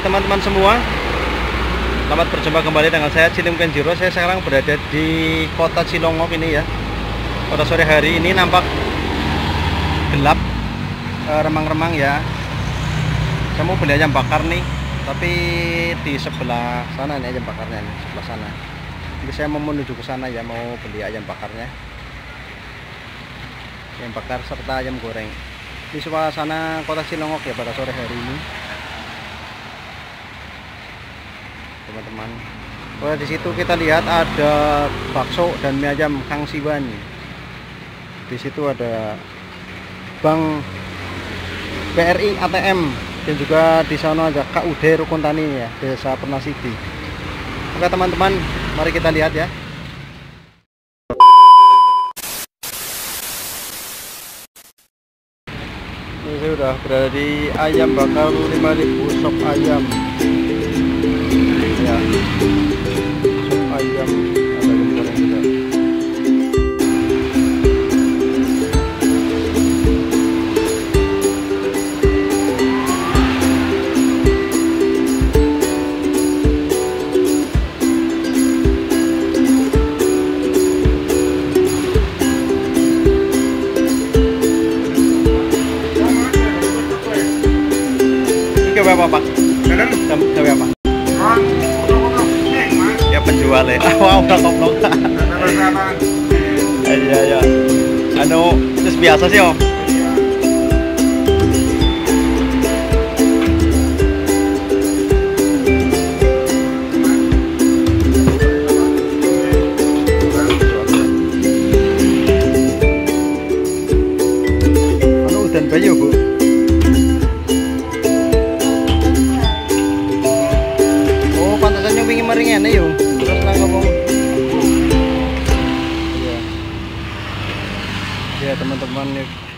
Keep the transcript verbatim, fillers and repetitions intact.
Halo teman-teman semua, selamat berjumpa kembali dengan saya Cilim Kenjiro. Saya sekarang berada di kota Cilongok ini ya. Pada sore hari ini nampak gelap, remang-remang ya. Saya mau beli ayam bakar nih, tapi di sebelah sana nih ayam bakarnya nih, sebelah sana. Jadi saya mau menuju ke sana ya, mau beli ayam bakarnya, ayam bakar serta ayam goreng. Di suasana kota Cilongok ya pada sore hari ini, teman-teman. Kalau di situ kita lihat ada bakso dan mie ayam Kang Siwan. Di situ ada Bank B R I A T M dan juga di sana ada K U D Rukun Tani ya, Desa Pernasidi. Oke teman-teman, mari kita lihat ya. Ini saya udah berada di ayam bakar lima ribu sop ayam. Ya, sop ayam, ada ayam goreng juga. Ini gawe apa Pak? Gawe apa? Ya penjual ya. Wah, udah koplok. Iya ya. Anu, terus biasa sih Om. Anu udan bayu Bu. Oh, pantasannya wingi mering ene yo. Terus nang ngomong. Iya. Ya teman-teman,